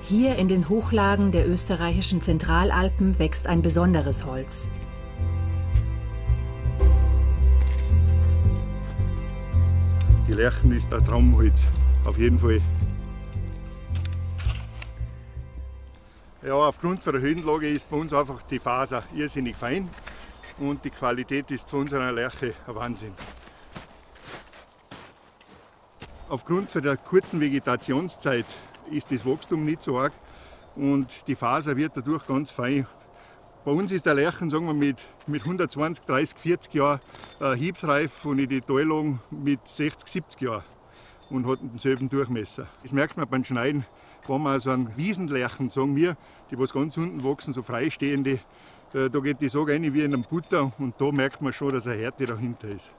Hier in den Hochlagen der österreichischen Zentralalpen wächst ein besonderes Holz. Die Lärchen ist ein Traumholz, auf jeden Fall. Ja, aufgrund der Höhenlage ist bei uns einfach die Faser irrsinnig fein und die Qualität ist von unserer Lärche ein Wahnsinn. Aufgrund der kurzen Vegetationszeit ist das Wachstum nicht so arg und die Faser wird dadurch ganz fein. Bei uns ist der Lärchen, sagen wir, mit 120, 30, 40 Jahren hiebsreif und in die Teillagen mit 60, 70 Jahren und hat denselben Durchmesser. Das merkt man beim Schneiden, wenn man so einen Wiesenlärchen, sagen wir, die was ganz unten wachsen, so freistehende, da geht die Sage rein wie in einem Butter und da merkt man schon, dass eine Härte dahinter ist.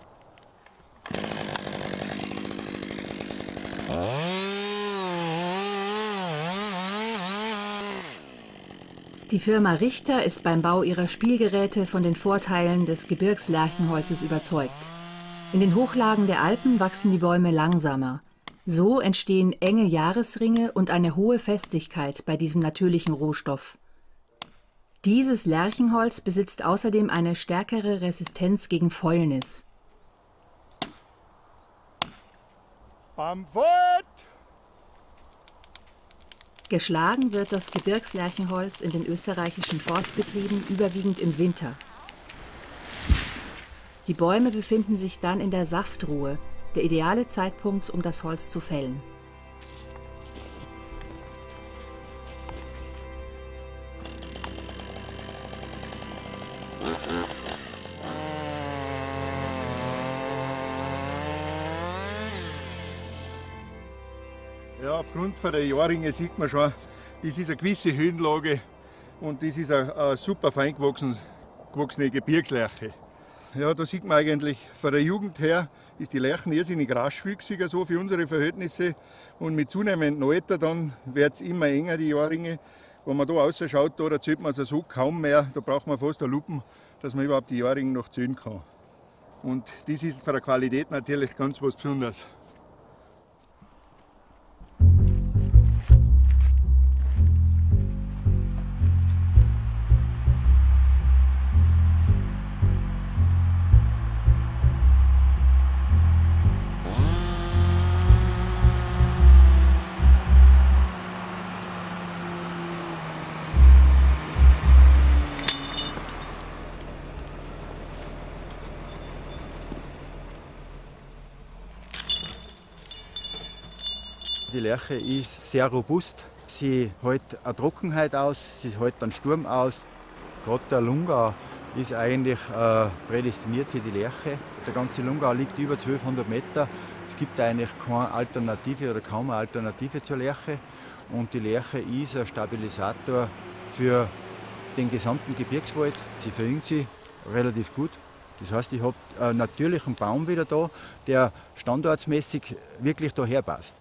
Die Firma Richter ist beim Bau ihrer Spielgeräte von den Vorteilen des Gebirgslärchenholzes überzeugt. In den Hochlagen der Alpen wachsen die Bäume langsamer. So entstehen enge Jahresringe und eine hohe Festigkeit bei diesem natürlichen Rohstoff. Dieses Lärchenholz besitzt außerdem eine stärkere Resistenz gegen Fäulnis. Geschlagen wird das Gebirgslärchenholz in den österreichischen Forstbetrieben überwiegend im Winter. Die Bäume befinden sich dann in der Saftruhe, der ideale Zeitpunkt, um das Holz zu fällen. Ja, aufgrund der Jahrringe sieht man schon, das ist eine gewisse Höhenlage und das ist eine super fein gewachsene Gebirgslärche. Ja, da sieht man eigentlich, von der Jugend her ist die Lärchen irrsinnig raschwüchsiger, so für unsere Verhältnisse. Und mit zunehmendem Alter dann wird es immer enger, die Jahrringe. Wenn man da rausschaut, da erzählt man es so kaum mehr, da braucht man fast eine Lupe, dass man überhaupt die Jahrringe noch zählen kann. Und das ist von der Qualität natürlich ganz was Besonderes. Die Lärche ist sehr robust. Sie hält eine Trockenheit aus, sie hält einen Sturm aus. Gerade der Lungau ist eigentlich prädestiniert für die Lärche. Der ganze Lungau liegt über 1200 Meter. Es gibt eigentlich keine Alternative oder kaum eine Alternative zur Lärche. Und die Lärche ist ein Stabilisator für den gesamten Gebirgswald. Sie verjüngt sich relativ gut. Das heißt, ich habe einen natürlichen Baum wieder da, der standortsmäßig wirklich daher passt.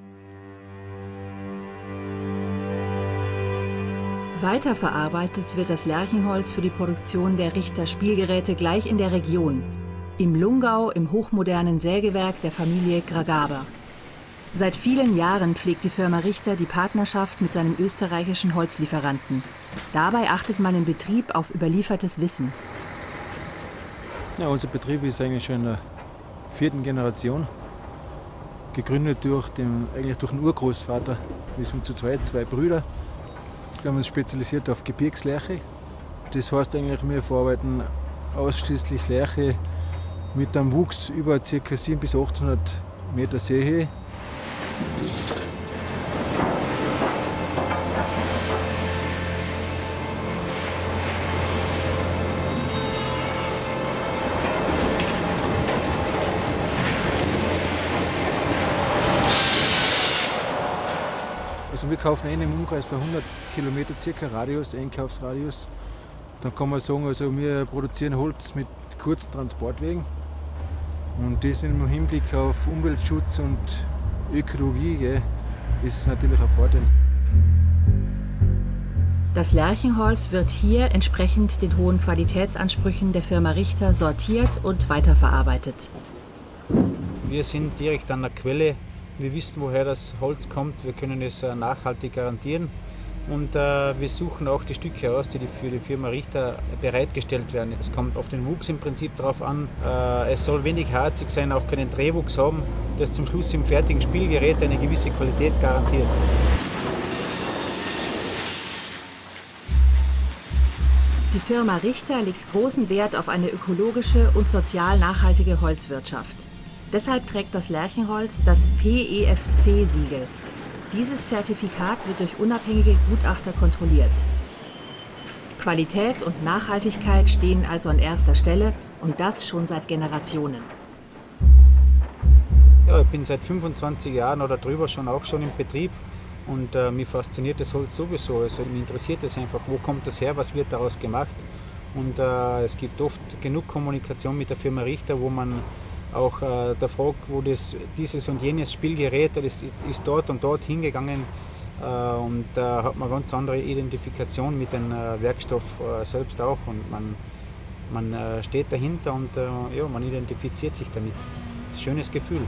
Weiterverarbeitet wird das Lärchenholz für die Produktion der Richter Spielgeräte gleich in der Region, im Lungau im hochmodernen Sägewerk der Familie Gragaber. Seit vielen Jahren pflegt die Firma Richter die Partnerschaft mit seinem österreichischen Holzlieferanten. Dabei achtet man im Betrieb auf überliefertes Wissen. Ja, unser Betrieb ist eigentlich schon in der 4. Generation, gegründet durch den Urgroßvater. Wir sind zu zweit, 2 Brüder. Wir haben uns spezialisiert auf Gebirgslärche. Das heißt eigentlich, wir verarbeiten ausschließlich Lärche mit einem Wuchs über ca. 700 bis 800 Meter Seehöhe. Also wir kaufen einen im Umkreis von 100 Kilometer circa Radius, Einkaufsradius. Dann kann man sagen, also wir produzieren Holz mit kurzen Transportwegen. Und das im Hinblick auf Umweltschutz und Ökologie ist es natürlich ein Vorteil. Das Lärchenholz wird hier entsprechend den hohen Qualitätsansprüchen der Firma Richter sortiert und weiterverarbeitet. Wir sind direkt an der Quelle Wir wissen, woher das Holz kommt, wir können es nachhaltig garantieren. Und wir suchen auch die Stücke aus, die für die Firma Richter bereitgestellt werden. Es kommt auf den Wuchs im Prinzip drauf an. Es soll wenig harzig sein, auch keinen Drehwuchs haben, das zum Schluss im fertigen Spielgerät eine gewisse Qualität garantiert. Die Firma Richter legt großen Wert auf eine ökologische und sozial nachhaltige Holzwirtschaft. Deshalb trägt das Lärchenholz das PEFC-Siegel. Dieses Zertifikat wird durch unabhängige Gutachter kontrolliert. Qualität und Nachhaltigkeit stehen also an erster Stelle und das schon seit Generationen. Ja, ich bin seit 25 Jahren oder drüber schon im Betrieb und mich fasziniert das Holz sowieso. Also mich interessiert es einfach, wo kommt das her, was wird daraus gemacht. Und es gibt oft genug Kommunikation mit der Firma Richter, wo man auch da fragt, wo dieses und jenes Spielgerät das ist dort und dort hingegangen. Und da hat man ganz andere Identifikation mit dem Werkstoff selbst auch. Und man steht dahinter und ja, man identifiziert sich damit. Schönes Gefühl.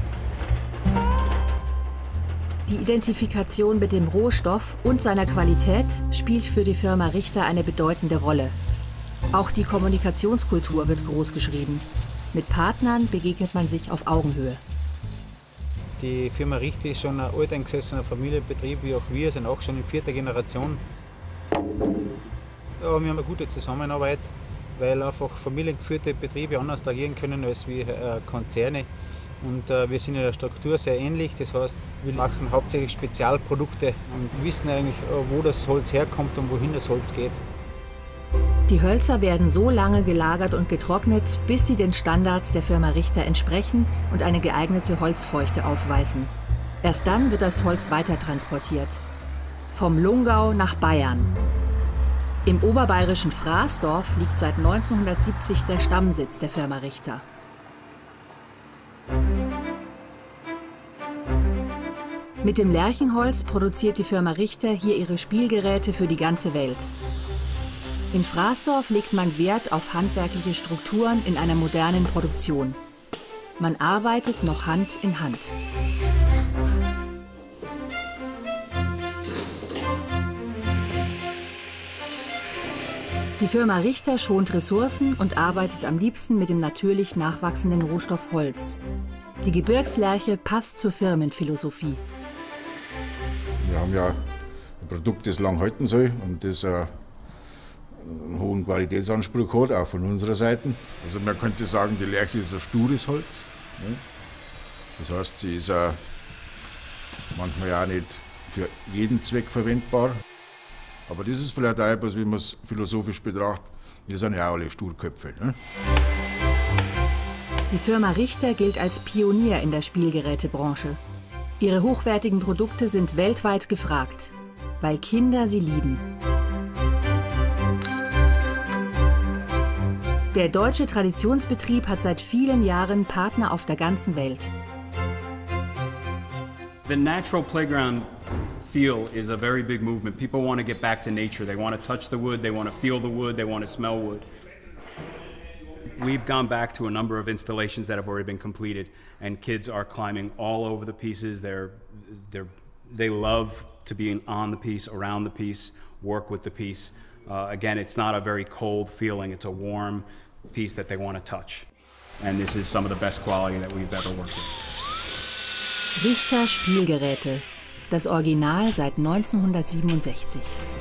Die Identifikation mit dem Rohstoff und seiner Qualität spielt für die Firma Richter eine bedeutende Rolle. Auch die Kommunikationskultur wird groß geschrieben. Mit Partnern begegnet man sich auf Augenhöhe. Die Firma Richter ist schon ein alteingesessener Familienbetrieb, wie auch wir, sind auch schon in 4. Generation. Ja, wir haben eine gute Zusammenarbeit, weil einfach familiengeführte Betriebe anders agieren können als wie Konzerne. Und wir sind in der Struktur sehr ähnlich, das heißt, wir machen hauptsächlich Spezialprodukte und wissen eigentlich, wo das Holz herkommt und wohin das Holz geht. Die Hölzer werden so lange gelagert und getrocknet, bis sie den Standards der Firma Richter entsprechen und eine geeignete Holzfeuchte aufweisen. Erst dann wird das Holz weitertransportiert. Vom Lungau nach Bayern. Im oberbayerischen Fraßdorf liegt seit 1970 der Stammsitz der Firma Richter. Mit dem Lärchenholz produziert die Firma Richter hier ihre Spielgeräte für die ganze Welt. In Fraßdorf legt man Wert auf handwerkliche Strukturen in einer modernen Produktion. Man arbeitet noch Hand in Hand. Die Firma Richter schont Ressourcen und arbeitet am liebsten mit dem natürlich nachwachsenden Rohstoff Holz. Die Gebirgslärche passt zur Firmenphilosophie. Wir haben ja ein Produkt, das lang halten soll und das einen hohen Qualitätsanspruch hat, auch von unserer Seite. Also man könnte sagen, die Lärche ist ein stures Holz. Ne? Das heißt, sie ist auch manchmal auch nicht für jeden Zweck verwendbar. Aber das ist vielleicht auch etwas, wie man es philosophisch betrachtet. Wir sind ja auch alle Sturköpfe. Ne? Die Firma Richter gilt als Pionier in der Spielgerätebranche. Ihre hochwertigen Produkte sind weltweit gefragt, weil Kinder sie lieben. Der deutsche Traditionsbetrieb hat seit vielen Jahren Partner auf der ganzen Welt. The natural playground feel is a very big movement. People want to get back to nature. They want to touch the wood, they want to feel the wood, they want to smell wood. We've gone back to a number of installations that have already been completed, and kids are climbing all over the pieces. They love to be on the piece, around the piece, work with the piece. Again, it's not a very cold feeling. It's a warm piece that they want to touch. And this is some of the best quality that we've ever worked with. Richter Spielgeräte. Das Original seit 1967.